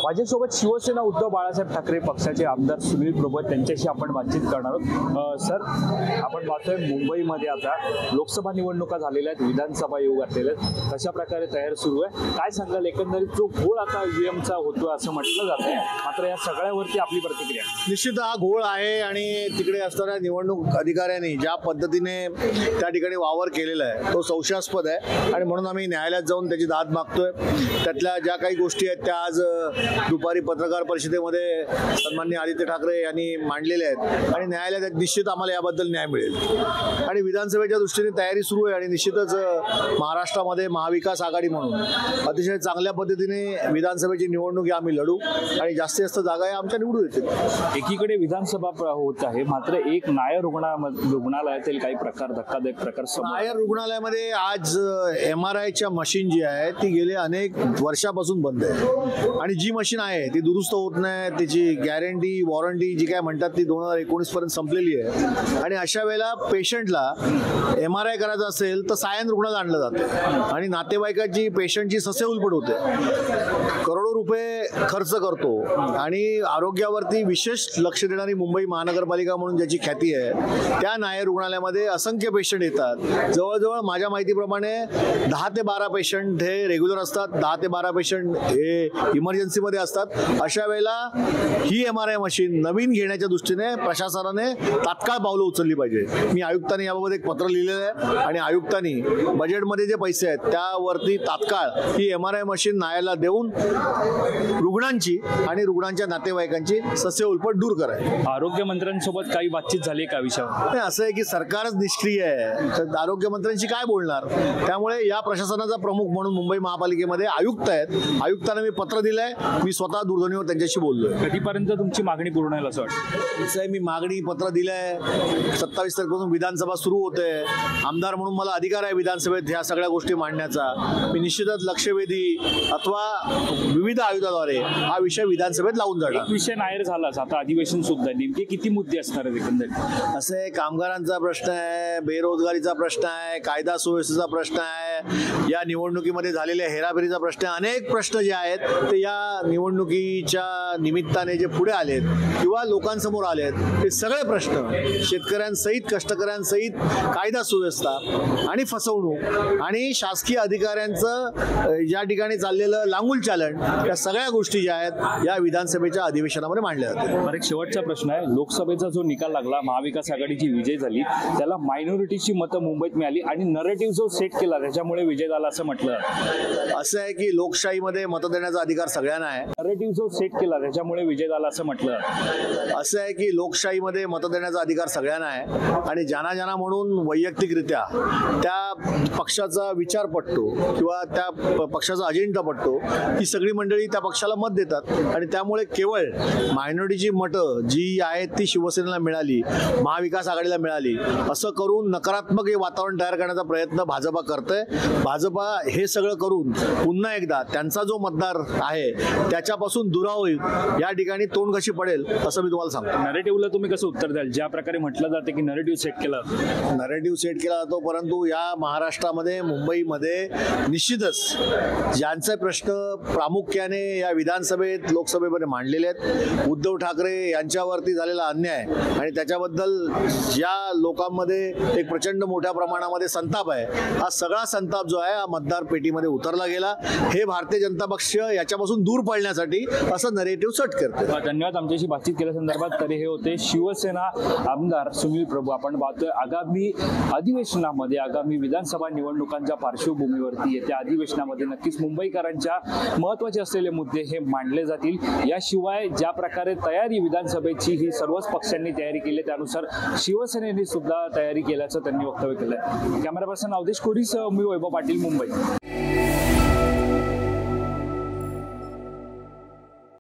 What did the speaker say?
माझ्यासोबत शिवसेना उद्धव बाळासाहेब ठाकरे पक्षाचे आमदार सुनील प्रभू त्यांच्याशी आपण बातचीत करणार आहोत। सर, आपण पाहतोय मुंबईमध्ये आता लोकसभा निवडणुका झालेल्या आहेत, विधानसभा येऊ घातलेल्या आहेत, कशा प्रकारे तयारी सुरू आहे, काय सांगाल? एकंदरीत जो घोळ आता ईव्हीएमचा होतो असं म्हटलं जातंय, मात्र या सगळ्यावरती आपली प्रतिक्रिया? निश्चित हा घोळ आहे आणि तिकडे असणाऱ्या निवडणूक अधिकाऱ्यांनी ज्या पद्धतीने त्या ठिकाणी वावर केलेला आहे तो संशयास्पद आहे आणि म्हणून आम्ही न्यायालयात जाऊन त्याची दाद मागतोय। त्यातल्या ज्या काही गोष्टी आहेत त्या आज दुपारी पत्रकार परिषदेमध्ये सन्माननीय आदित्य ठाकरे यांनी मांडलेल्या आहेत आणि न्यायालयात निश्चित आम्हाला याबद्दल न्याय मिळेल। आणि विधानसभेच्या दृष्टीने तयारी सुरू आहे आणि निश्चितच महाराष्ट्रामध्ये महाविकास आघाडी म्हणून अतिशय चांगल्या पद्धतीने विधानसभेची निवडणूक आम्ही लढू आणि जास्तीत जास्त जागा आमच्या निवडून येतील। एकीकडे विधानसभा होत आहे, मात्र एक नायर रुग्णालयातील काही प्रकार, धक्कादायक प्रकार नायर रुग्णालयामध्ये आज MRIच्या मशीन जी आहे ती गेले अनेक वर्षापासून बंद आहे आणि जी मशीन आहे ती दुरुस्त होत नाही, त्याची गॅरंटी वॉरंटी जी काय म्हणतात ती 2019 पर्यंत संपलेली आहे आणि अशा वेळेला पेशंटला MRI करायचा असेल तर सायन रुग्णालयात आणलं जातं आणि नातेवाईकाची पेशंटची ससेउलपट होते, करोडो रुपये खर्च करतो आणि आरोग्यावरती विशेष लक्ष देणारी मुंबई महानगरपालिका म्हणून ज्याची ख्याती आहे त्या नायर रुग्णालयामध्ये असंख्य पेशंट येतात। जवळजवळ माझ्या माहितीप्रमाणे 10 ते 12 पेशंट हे रेग्युलर असतात, 10 ते 12 पेशंट हे इमर्जन्सीमध्ये असतात। अशा वेळेला ही MRI मशीन नवीन घेण्याच्या दृष्टीने प्रशासनाने तात्काळ पावलं उचलली पाहिजे। मी आयुक्तांनी याबाबत एक पत्र लिहिलेलं आहे आणि आयुक्तांनी बजेटमध्ये जे पैसे आहेत त्यावरती तात्काळ ही MRI मशीन नायरला देऊन रुग्णांची आणि रुग्णांच्या नातेवाईकांची ससेउलपट दूर करायची। आरोग्य मंत्र्यांसोबत काही बातचीत झाली का विषयावर? असं आहे की सरकारच निष्क्रिय आहे, तर आरोग्य मंत्र्यांशी काय बोलणार? त्यामुळे या प्रशासनाचा प्रमुख म्हणून मुंबई महापालिकेमध्ये आयुक्त आहेत, आयुक्तांना मी पत्र दिलंय, मी स्वतः दूरध्वनीवर त्यांच्याशी बोललोय। कधीपर्यंत तुमची मागणी पूर्ण होईल असं वाटतं? असं आहे, मी मागणी पत्र दिलंय, 27 तारखेपासून विधानसभा सुरू होते, आमदार म्हणून मला अधिकार आहे विधानसभेत ह्या सगळ्या गोष्टी मांडण्याचा। मी निश्चितच लक्षवेधी अथवा विविध आयुधाद्वारे हा विषय विधानसभेत लावून जाणार। विषय नायर झालाच, आता अधिवेशन सुद्धा, नेमके किती मुद्दे असणार आहेत एकंदरीत? असे कामगारांचा प्रश्न आहे, बेरोजगारीचा प्रश्न आहे, कायदा सुव्यवस्थेचा प्रश्न आहे, या निवडणुकीमध्ये झालेल्या हेराफेरीचा प्रश्न आहे, अनेक प्रश्न जे आहेत ते या निवडणुकीच्या निमित्ताने जे पुढे आलेत किंवा लोकांसमोर आलेत ते सगळे प्रश्न शेतकऱ्यांसहित, कष्टकऱ्यांसहित कायदा सुव्यवस्था आणि फसवणूक आणि शासकीय अधिकाऱ्यांचं ज्या ठिकाणी चाललेलं लांगुल चालन, या सगळ्या गोष्टी ज्या आहेत या विधानसभेच्या अधिवेशनामध्ये मांडल्या जातात। एक शेवटचा प्रश्न आहे, लोकसभेचा जो निकाल लागला, महाविकास आघाडीची विजय झाली, त्याला मायनॉरिटीची मतं मुंबईत मिळाली आणि नरेटिव्ह जो सेट केला त्याच्यामुळे विजय झाला असं म्हटलं। असं आहे की लोकशाहीमध्ये मत देण्याचा अधिकार सगळ्यांना आहे, नरेटिव्ह जो सेट केला त्याच्यामुळे विजय झाला असं म्हटलं। असं आहे की लोकशाहीमध्ये मत देण्याचा अधिकार सगळ्यांना आहे आणि ज्यांना म्हणून वैयक्तिकरित्या त्या पक्षाचा विचार पटतो किंवा त्या पक्षाचा अजेंडा पटतो ही सगळी मंडळी त्या पक्षाला मत देतात आणि त्यामुळे केवळ मायनॉरिटीची मतं जी आहेत ती शिवसेनेला मिळाली, महाविकास आघाडीला मिळाली असं करून नकारात्मक हे वातावरण तयार करण्याचा प्रयत्न भाजपा करतोय। भाजपा हे सगळं करून पुन्हा एकदा त्यांचा जो मतदार आहे त्याच्यापासून दुराव होईल, या ठिकाणी तोंड कशी पडेल असं मी तुम्हाला सांगतो। नरेटिव्हला तुम्ही कसं उत्तर द्याल? ज्या प्रकारे म्हटलं जातं की नरेटिव्ह सेट केला, नरेटिव्ह सेट केला जातो, परंतु या महाराष्ट्रामध्ये मुंबईमध्ये निश्चितच ज्यांचे प्रश्न प्रामुख्याने या विधानसभेत लोकसभेमध्ये मांडलेले आहेत, उद्धव ठाकरे यांच्यावरती झालेला अन्याय आणि त्याच्याबद्दल ज्या लोकांमध्ये एक प्रचंड मोठ्या प्रमाणामध्ये संताप आहे, हा सगळा संताप जो आहे हा मतदार पेटीमध्ये उतरला गेला। हे भारतीय जनता पक्ष याच्यापासून दूर पडण्यासाठी असं नरेटिव्ह सेट करते। धन्यवाद आमच्याशी बातचीत केल्या संदर्भात। तरी हे होते शिवसेना आमदार सुनील प्रभू। आपण पाहतोय आगामी अधिवेशनामध्ये, आगामी विधानसभा निवडणुकांच्या पार्श्वभूमीवरती येत्या अधिवेशनामध्ये नक्कीच मुंबईकरांच्या महत्त्वाचे असलेले मुद्दे हे मांडले जातील। याशिवाय ज्या प्रकारे तयारी विधानसभेची ही सर्वच पक्षांनी तयारी केली, त्यानुसार शिवसेनेने सुद्धा तयारी केल्याचं त्यांनी वक्तव्य केलंय। कॅमेरा पर्सन अवधेश कोरीसह मी वैभव पाटील, मुंबई।